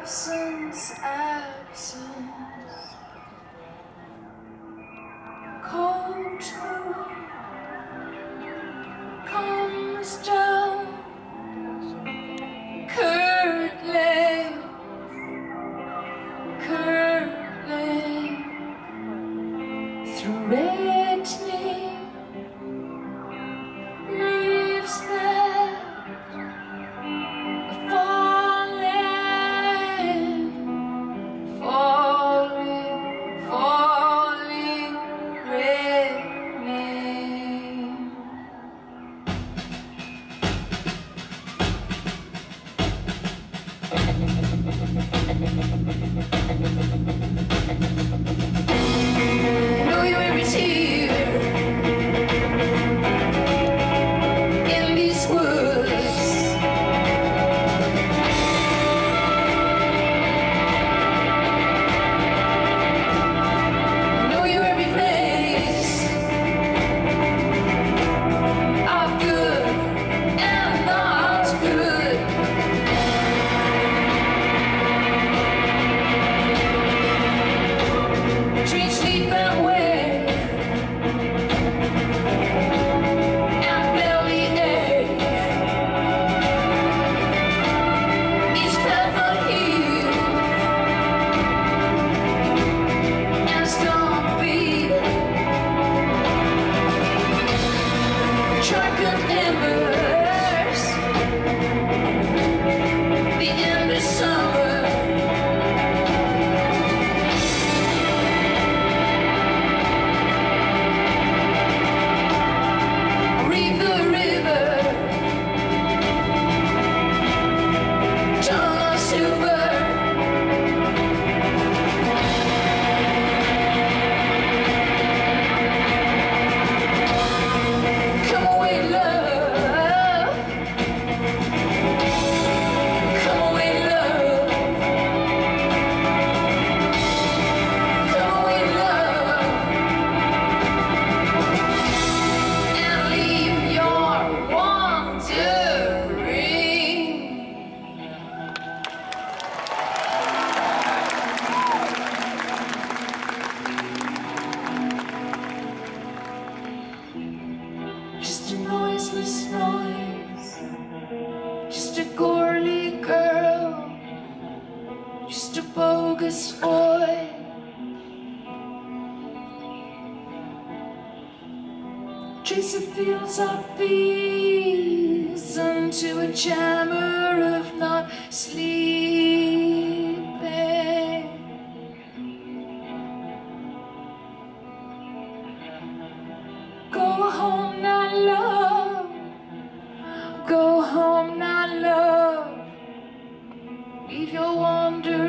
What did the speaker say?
absence, absence, cold truth comes down curtly, curtly threatening leaves that falling raining. Know your every tear in these woods. Know your every place of good and not good. Treat sleep and wake and belly ache. Each path unhealed and stumpy. Charcoal embers, the end of summer. Just a noiseless noise, just a girly girl, just a bogus boy. Trace of fields of bees unto a jammer of not sleeping. Go home now, love. Go home now, love. Leave your wonder